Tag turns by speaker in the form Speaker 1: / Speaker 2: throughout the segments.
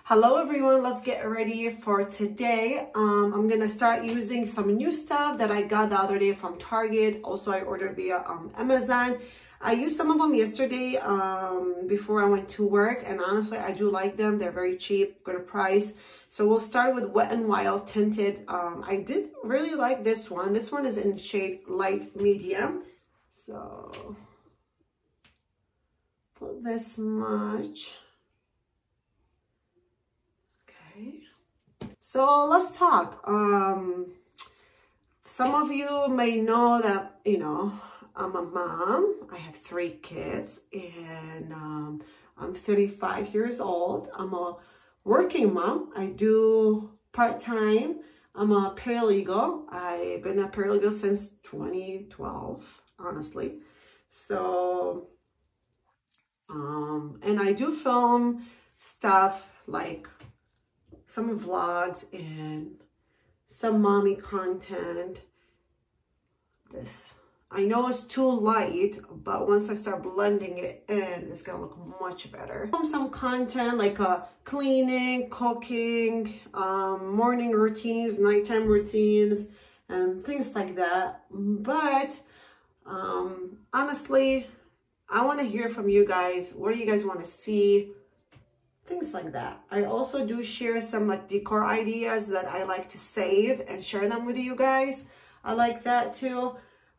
Speaker 1: Hello everyone, let's get ready for today. I'm gonna start using some new stuff that I got the other day from Target. Also, I ordered via Amazon. I used some of them yesterday before I went to work, and honestly, I do like them. They're very cheap, good price. So we'll start with Wet n Wild Tinted. I did really like this one. This one is in shade light medium. So put this much. So let's talk. Some of you may know that, I'm a mom. I have 3 kids and I'm 35 years old. I'm a working mom. I do part-time. I'm a paralegal. I've been a paralegal since 2012, honestly. So, and I do film stuff like some vlogs and some mommy content. This, I know it's too light, but once I start blending it in, it's gonna look much better. Some content like cleaning, cooking, morning routines, nighttime routines, and things like that. But honestly, I wanna hear from you guys. What do you guys wanna see? Things like that. I also do share some like decor ideas that I like to save and share them with you guys. I like that too.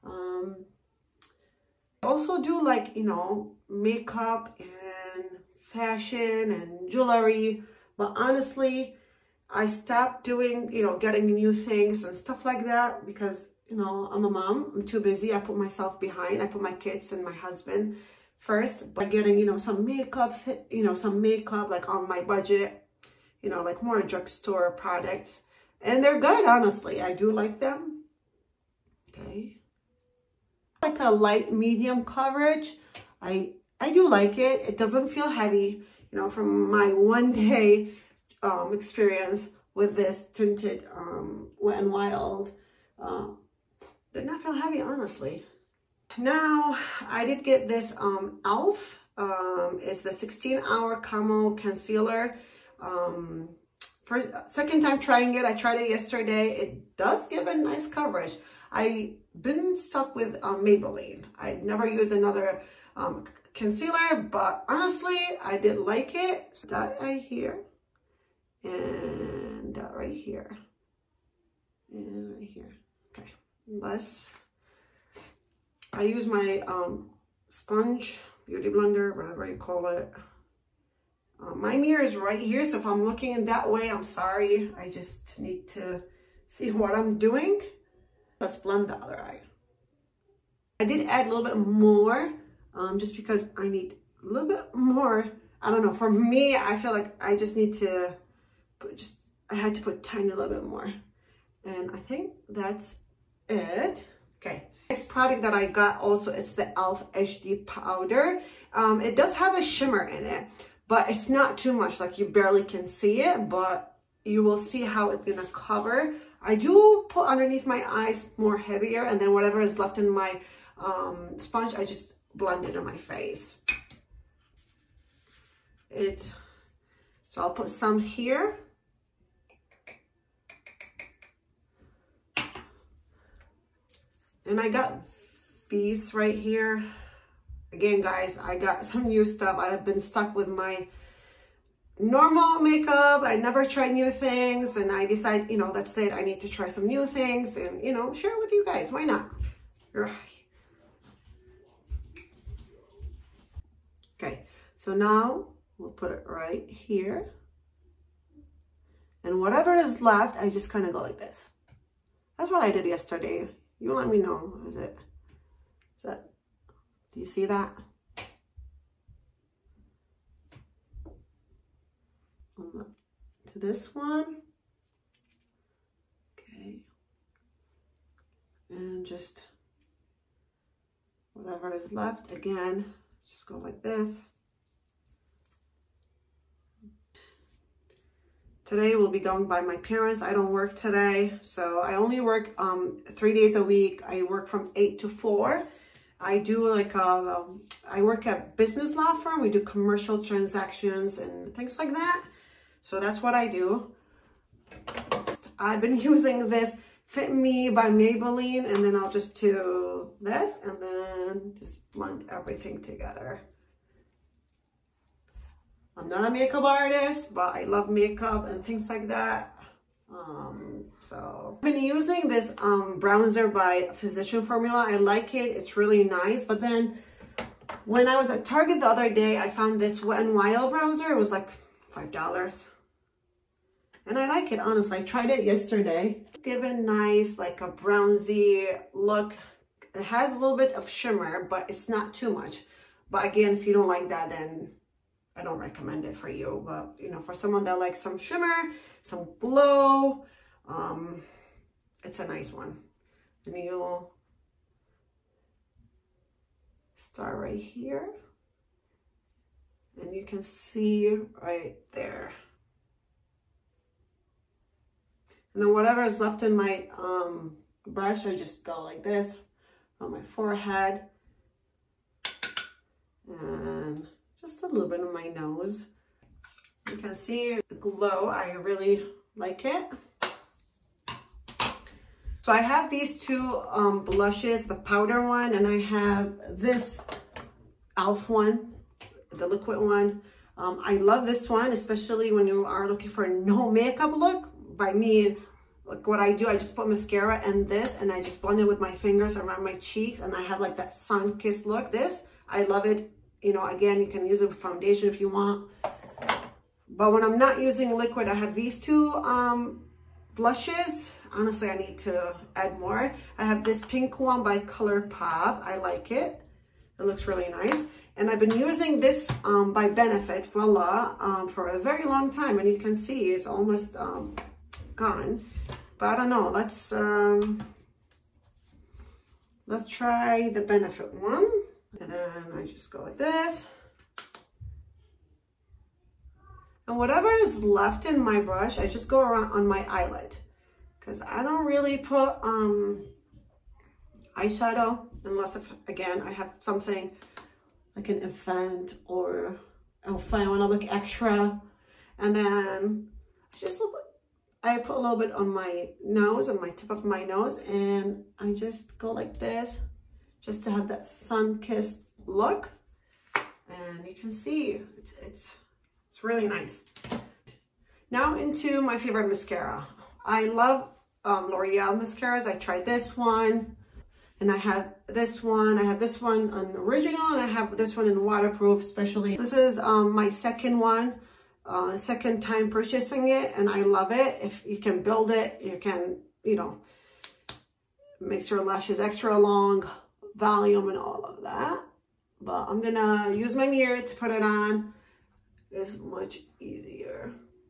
Speaker 1: I also do like, makeup and fashion and jewelry. But honestly, I stopped doing, getting new things and stuff like that because, I'm a mom. I'm too busy. I put myself behind. I put my kids and my husband first by getting, some makeup like on my budget, like more drugstore products. And they're good, honestly. I do like them. Okay. Like a light medium coverage. I do like it. It doesn't feel heavy, from my one day experience with this tinted Wet n Wild. Did not feel heavy, honestly. Now, I did get this e.l.f. It's the 16-hour Camo Concealer. Second time trying it. I tried it yesterday. It does give a nice coverage. I've been stuck with Maybelline. I'd never used another concealer, but honestly, I did like it. So that right here, and that right here, and right here. Okay, I use my sponge, beauty blender, whatever you call it. My mirror is right here, so if I'm looking in that way, I'm sorry. I just need to see what I'm doing. Let's blend the other eye. I did add a little bit more, just because I need a little bit more. I don't know, for me, I feel like I just need to I had to put tiny little bit more. And I think that's it. Okay. Next product that I got also is the e.l.f. HD powder. It does have a shimmer in it, but it's not too much, like you barely can see it, but you will see how it's gonna cover. I do put underneath my eyes more heavier, and then whatever is left in my sponge, I just blend it on my face. So I'll put some here. And I got these right here. Again, guys, I got some new stuff. I have been stuck with my normal makeup. I never try new things. And I decide, that's it. I need to try some new things and, share it with you guys. Why not? Okay, so now we'll put it right here. And whatever is left, I just kind of go like this. That's what I did yesterday. You let me know. Do you see that? To this one. Okay. And just whatever is left, again, just go like this. Today we'll be going by my parents. I don't work today, so I only work 3 days a week. I work from 8 to 4. I do like I work at business law firm. We do commercial transactions and things like that. So that's what I do. I've been using this Fit Me by Maybelline, and then I'll just do this and then just blend everything together. I'm not a makeup artist, but I love makeup and things like that. So I've been using this bronzer by Physician Formula. I like it. It's really nice. But then when I was at Target the other day, I found this Wet n Wild bronzer. It was like $5. And I like it, honestly. I tried it yesterday. Give it nice, like a bronzy look. It has a little bit of shimmer, but it's not too much. But again, if you don't like that, then I don't recommend it for you. But, you know, for someone that likes some shimmer, some glow, it's a nice one. And you'll start right here. And you can see right there. And then whatever is left in my brush, I just go like this on my forehead. And just a little bit on my nose. You can see the glow. I really like it. So I have these two blushes, the powder one, and I have this e.l.f. one, the liquid one. I love this one, especially when you are looking for a no makeup look. By me, like what I do, I just put mascara and this, and I just blend it with my fingers around my cheeks, and I have like that sun-kissed look. This, I love it. You know, again, you can use it with foundation if you want. But when I'm not using liquid, I have these two blushes. Honestly, I need to add more. I have this pink one by ColourPop. I like it. It looks really nice. And I've been using this by Benefit, Voila, for a very long time. And you can see it's almost gone. But I don't know. Let's try the Benefit one. And then I just go like this. And whatever is left in my brush, I just go around on my eyelid. Because I don't really put eyeshadow unless, again, I have something like an event or if I want to look extra. And then I put a little bit on my nose, on my tip of my nose, and I just go like this just to have that sun-kissed look. And you can see it's really nice. Now into my favorite mascara. I love L'Oreal mascaras. I tried this one, and I have this one. I have this one on original, and I have this one in waterproof, especially. This is my second one, second time purchasing it, and I love it. If you can build it, you can, you know, makes your lashes extra long, volume, and all of that. But I'm gonna use my mirror to put it on. It's much easier.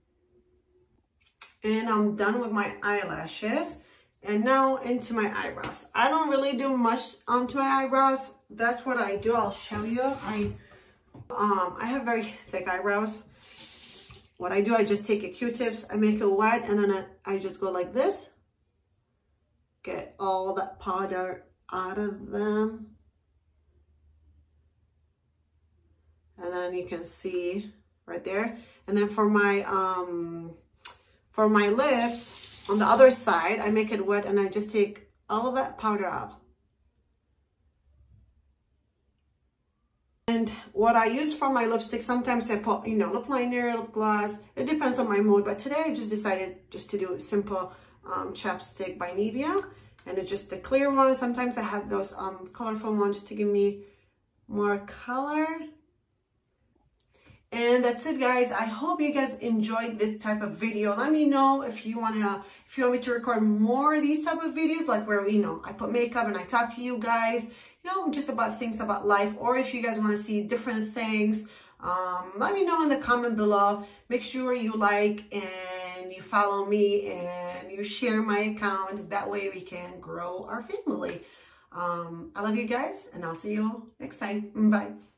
Speaker 1: And I'm done with my eyelashes. And now into my eyebrows. I don't really do much to my eyebrows. That's what I do. I'll show you. I have very thick eyebrows. What I do, I just take a Q-tips, I make it wet, and then I just go like this. Get all that powder out of them. And then you can see right there. And then for my lips, on the other side, I make it wet and I just take all of that powder out. And what I use for my lipstick, sometimes I put, you know, lip liner, lip gloss. It depends on my mood. But today I just decided just to do a simple chapstick by Nivea. And it's just a clear one. Sometimes I have those colorful ones just to give me more color. And that's it, guys. I hope you guys enjoyed this type of video. Let me know if you want me to record more of these type of videos, like where, you know, I put makeup and I talk to you guys, you know, just about things about life, or if you guys want to see different things, let me know in the comment below. Make sure you like and you follow me and you share my account. That way we can grow our family. I love you guys, and I'll see you next time. Bye.